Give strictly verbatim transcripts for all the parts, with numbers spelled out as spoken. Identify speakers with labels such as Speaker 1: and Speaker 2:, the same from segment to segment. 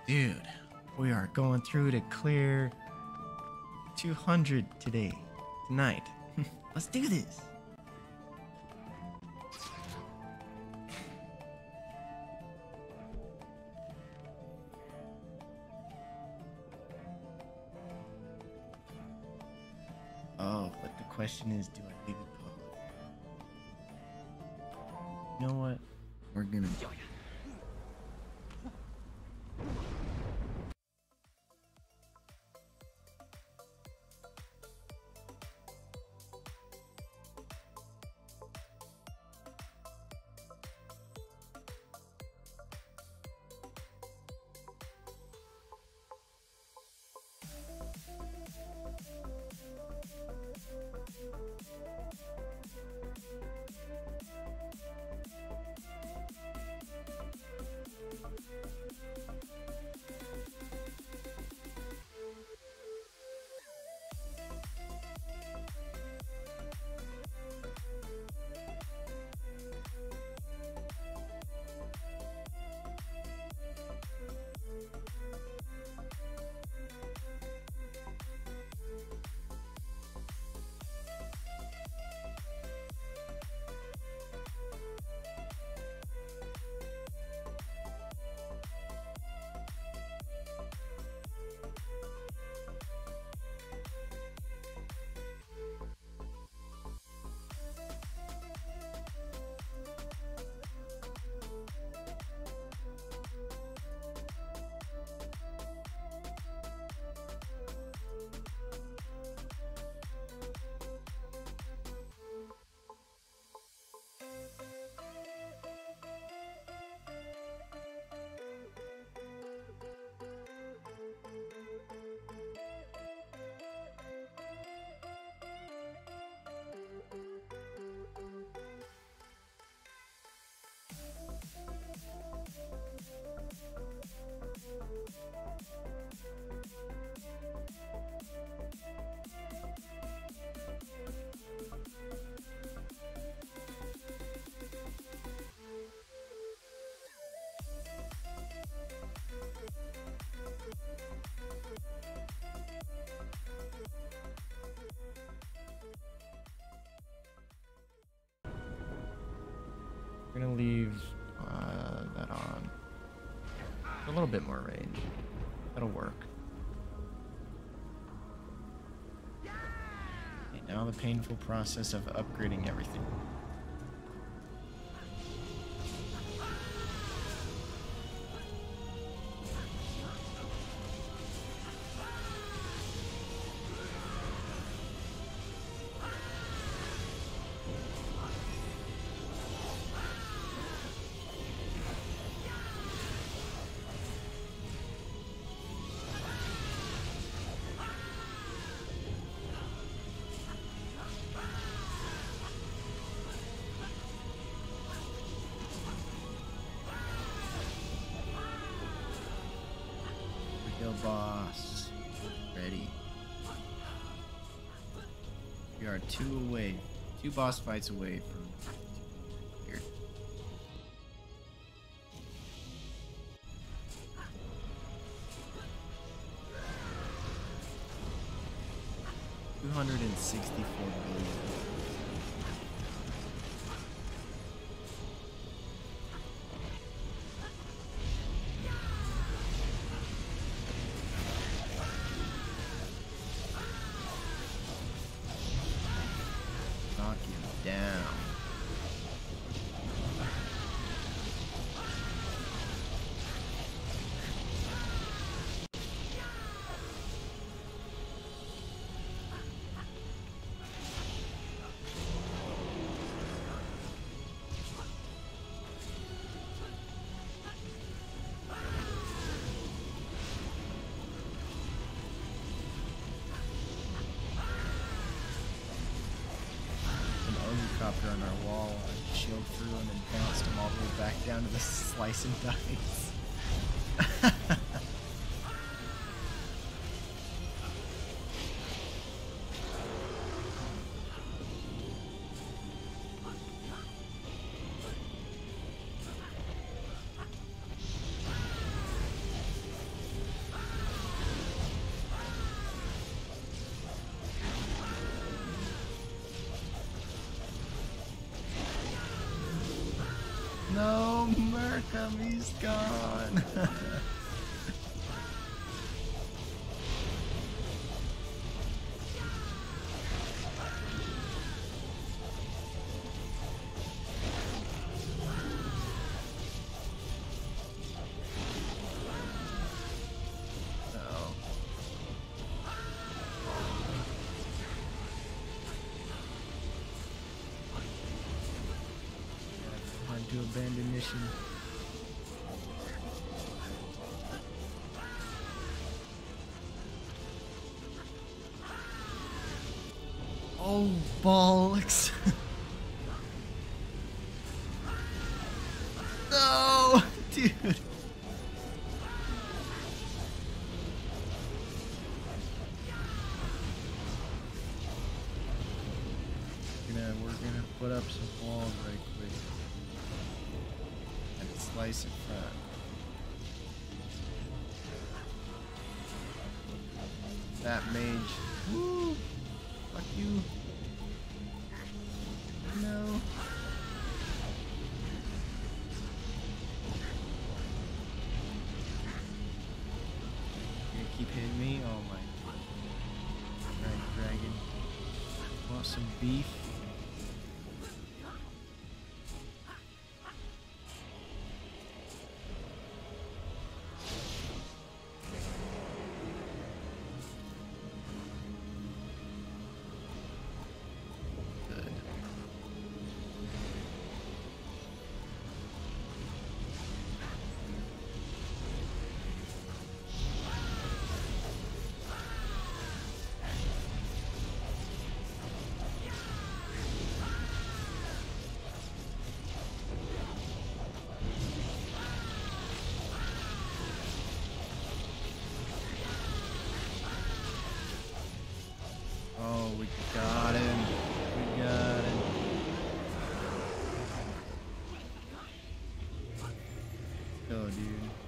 Speaker 1: Dude, we are going through to clear two hundred today, tonight. Let's do this. Oh, but the question is, do I leave it public? You know what? We're gonna... We're gonna leave uh, that on. A little bit more range. That'll work. Okay, now the painful process of upgrading everything. Boss, ready. We are two away, two boss fights away from here. Two hundred and sixty-four billion. Down. Copter on our wall, I shield through and then bounced him all the way back down to the slice and dice. No, Markham, he's gone. To abandon mission. Oh, bollocks. No, dude. We're gonna, we're gonna put up some walls right quick. Slice in front. That mage. Woo! Fuck you. No. You gonna keep hitting me? Oh my. Right, dragon. Want some beef? Oh, we got him. We got him. Oh, dude.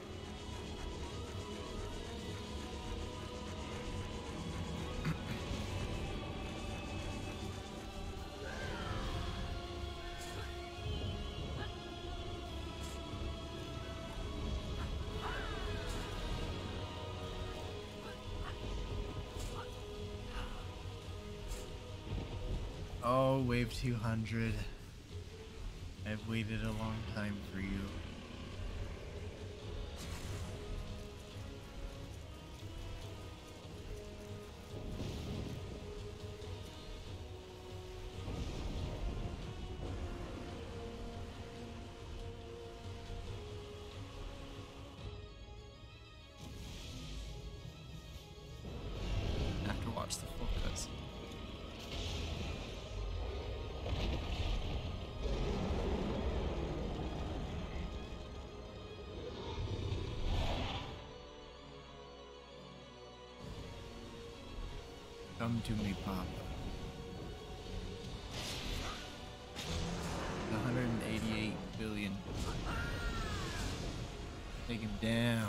Speaker 1: Oh, wave two hundred. I've waited a long time for you. I have to watch the full cutscene. Come to me, Papa. one hundred eighty-eight billion. Take him down.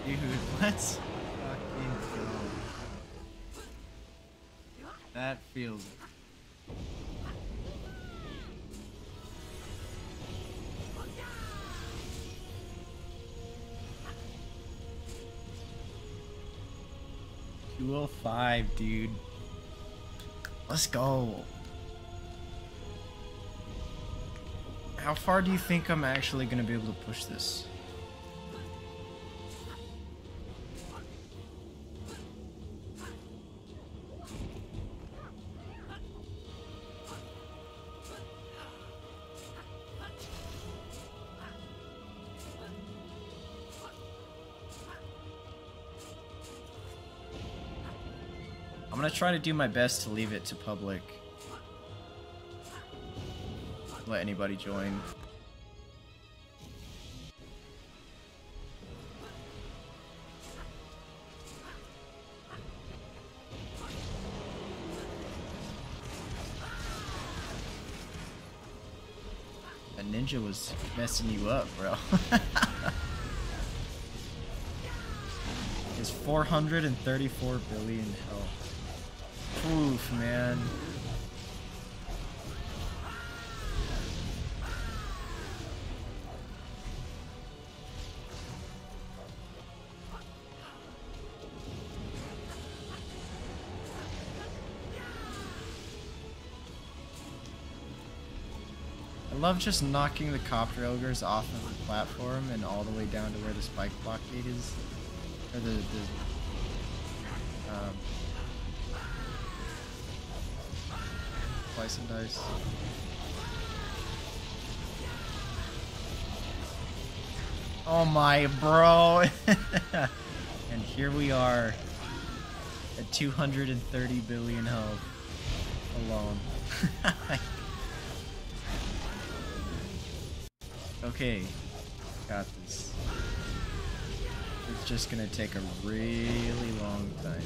Speaker 1: Dude, let's fucking go. That feels... two oh five, dude. Let's go. How far do you think I'm actually gonna be able to push this? I'm gonna try to do my best to leave it to public. Let anybody join. That ninja was messing you up, bro. It's four hundred thirty-four billion health. Oof, man. I love just knocking the copter ogres off of the platform and all the way down to where the spike blockade is. Or the, the um, slice and dice. Oh my, bro. And here we are at two hundred thirty billion health alone. Okay, got this. It's just gonna take a really long time.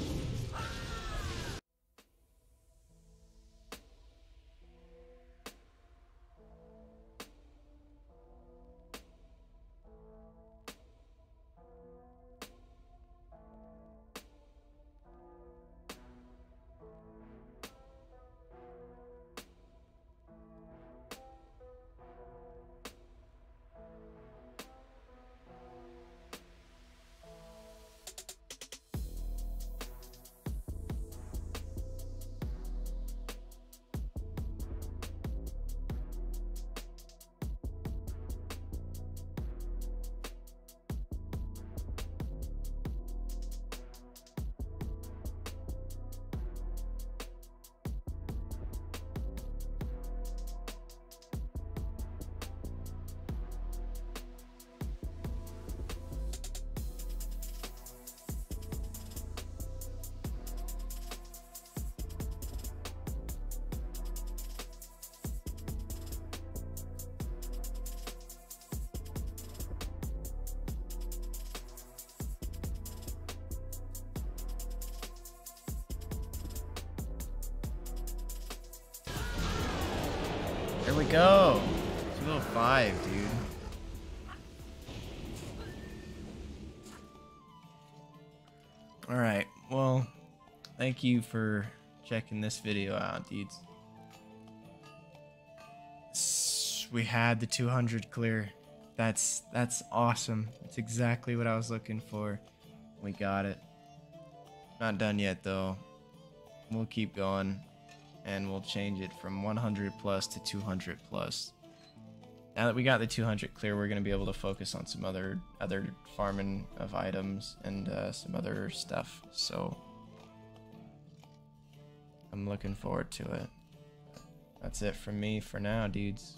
Speaker 1: There we go. two oh five, dude. Alright, well, thank you for checking this video out, dudes. S- We had the two hundred clear. That's that's awesome. That's exactly what I was looking for. We got it. Not done yet, though. We'll keep going. And we'll change it from one hundred plus to two hundred plus. Now that we got the two hundred clear, we're going to be able to focus on some other other farming of items and uh, some other stuff. So I'm looking forward to it. That's it from me for now, dudes.